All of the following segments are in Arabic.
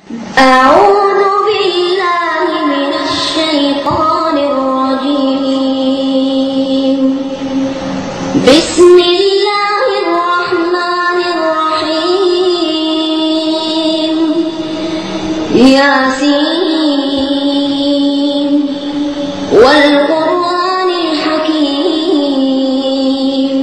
أعوذ بالله من الشيطان الرجيم. بسم الله الرحمن الرحيم. ياسين والقرآن الحكيم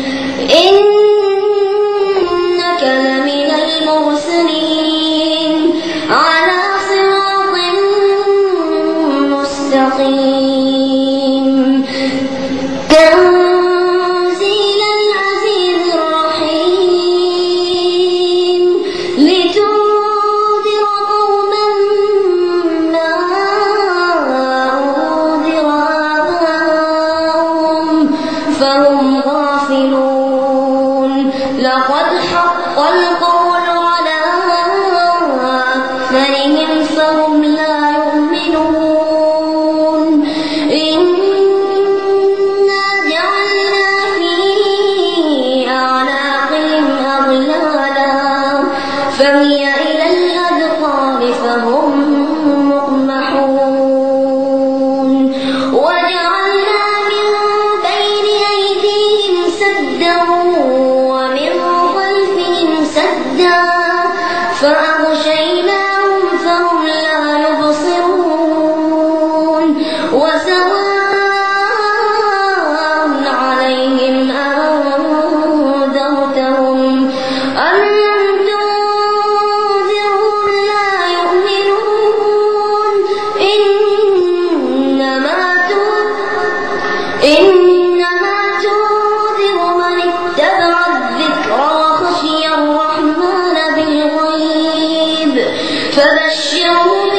إنك لمن المرسلين على صراط مستقيم تنزيل العزيز الرحيم لتنذر قوما ما أنذر آباؤهم فهم غافلون. لقد حق القول على أكثرهم فهم لا يؤمنون. إنا جعلنا في أعناقهم أغلالا فهي إلى الأذقان فهم مقمحون. وجعلنا من بين أيديهم سدا ومن خلفهم سدا فأغشيناهم فهم لا يبصرون. وسواء عليهم أنذرتهم أم لم تنذرهم لا يؤمنون. إنما تنذر من اتبع الذكر وخشي الرحمن بالغيب فبشره